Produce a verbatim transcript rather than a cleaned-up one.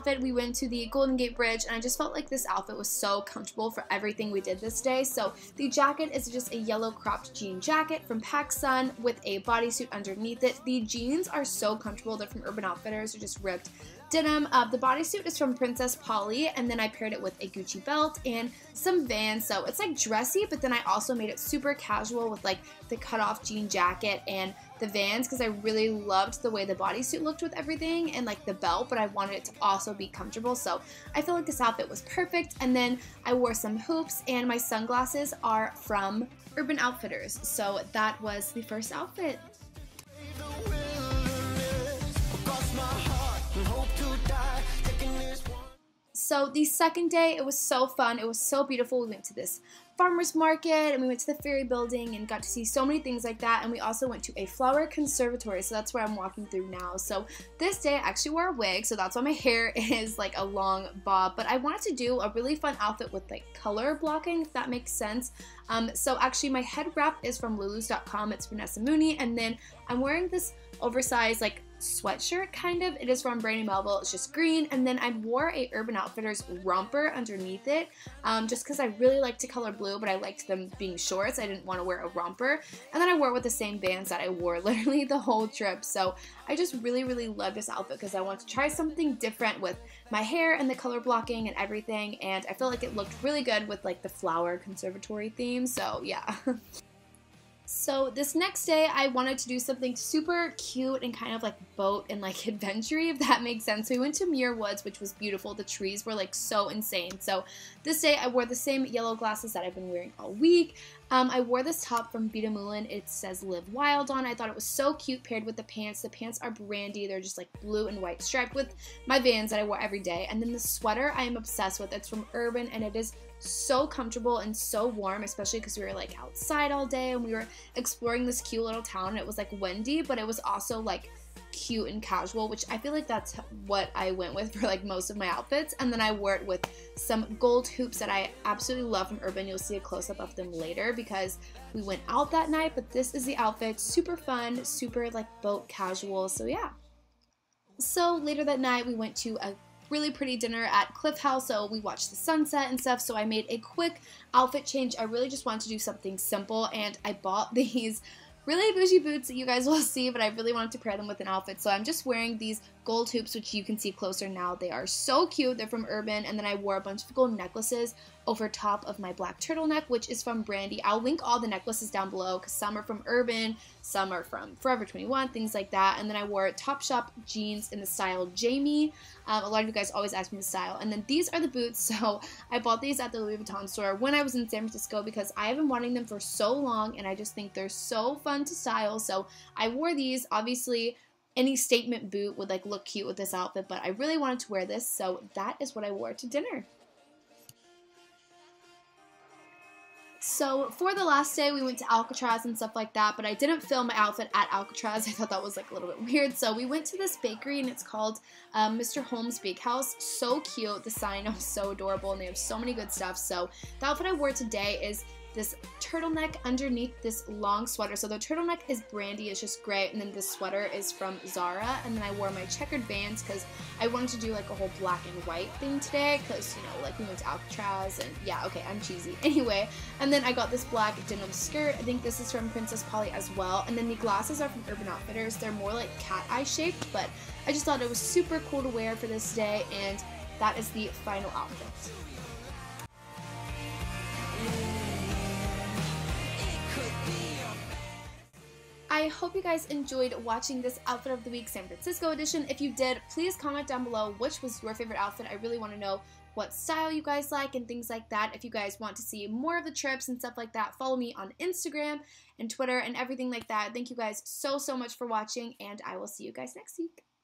outfit, we went to the Golden Gate Bridge, and I just felt like this outfit was so comfortable for everything we did this day. So the jacket is just a yellow cropped jean jacket from PacSun with a bodysuit underneath it. The jeans are so comfortable. They're from Urban Outfitters. They're just ripped denim. Uh, the bodysuit is from Princess Polly, and then I paired it with a Gucci belt and some Vans, so it's like dressy, but then I also made it super casual with like the cutoff jean jacket and the Vans, because I really loved the way the bodysuit looked with everything and like the belt, but I wanted it to also be comfortable, so I feel like this outfit was perfect. And then I wore some hoops, and my sunglasses are from Urban Outfitters, so that was the first outfit. So the second day, it was so fun. It was so beautiful. We went to this farmer's market, and we went to the Ferry Building and got to see so many things like that. And we also went to a flower conservatory, so that's where I'm walking through now. So this day, I actually wore a wig, so that's why my hair is like a long bob. But I wanted to do a really fun outfit with like color blocking, if that makes sense. Um, so actually, my head wrap is from Lulus dot com. It's Vanessa Mooney, and then I'm wearing this oversized like sweatshirt kind of. It is from Brandy Melville. It's just green, and then I wore a Urban Outfitters romper underneath it, um, just because I really like to color blue, but I liked them being shorts. I didn't want to wear a romper, and then I wore it with the same Vans that I wore literally the whole trip. So I just really really love this outfit because I want to try something different with my hair and the color blocking and everything, and I feel like it looked really good with like the flower conservatory theme. So yeah. So this next day, I wanted to do something super cute and kind of like boat and like adventure-y, if that makes sense. So we went to Muir Woods, which was beautiful. The trees were like so insane. So this day, I wore the same yellow glasses that I've been wearing all week. Um, I wore this top from Vita Moulin. It says Live Wild on. I thought it was so cute paired with the pants. The pants are brandy. They're just like blue and white striped with my Vans that I wore every day. And then the sweater I am obsessed with. It's from Urban, and it is so comfortable and so warm, especially because we were like outside all day and we were exploring this cute little town, and it was like windy, but it was also like cute and casual, which I feel like that's what I went with for like most of my outfits. And then I wore it with some gold hoops that I absolutely love from Urban. You'll see a close-up of them later because we went out that night, but this is the outfit. Super fun, super like boat casual, so yeah. So later that night, we went to a really pretty dinner at Cliff House, so we watched the sunset and stuff. So I made a quick outfit change. I really just wanted to do something simple, and I bought these really bougie boots that you guys will see, but I really wanted to pair them with an outfit. So I'm just wearing these gold hoops, which you can see closer now. They are so cute. They're from Urban, and then I wore a bunch of gold necklaces over top of my black turtleneck, which is from Brandy. I'll link all the necklaces down below because some are from Urban, some are from Forever twenty-one, things like that. And then I wore Topshop jeans in the style Jamie. Um, a lot of you guys always ask me the style. And then these are the boots. So I bought these at the Louis Vuitton store when I was in San Francisco because I have been wanting them for so long, and I just think they're so fun to style. So I wore these. Obviously, any statement boot would like look cute with this outfit, but I really wanted to wear this, so that is what I wore to dinner. So for the last day, we went to Alcatraz and stuff like that, but I didn't film my outfit at Alcatraz. I thought that was like a little bit weird. So we went to this bakery, and it's called um, Mister Holmes Bakehouse. So cute. The sign was so adorable, and they have so many good stuff. So the outfit I wore today is this turtleneck underneath this long sweater. So the turtleneck is Brandy, it's just gray, and then this sweater is from Zara. And then I wore my checkered Vans because I wanted to do like a whole black and white thing today because, you know, like we went to Alcatraz, and yeah, okay, I'm cheesy. Anyway, and then I got this black denim skirt. I think this is from Princess Polly as well. And then the glasses are from Urban Outfitters. They're more like cat eye shaped, but I just thought it was super cool to wear for this day, and that is the final outfit. I hope you guys enjoyed watching this Outfit of the Week San Francisco edition. If you did, please comment down below which was your favorite outfit. I really want to know what style you guys like and things like that. If you guys want to see more of the trips and stuff like that, follow me on Instagram and Twitter and everything like that. Thank you guys so, so much for watching, and I will see you guys next week.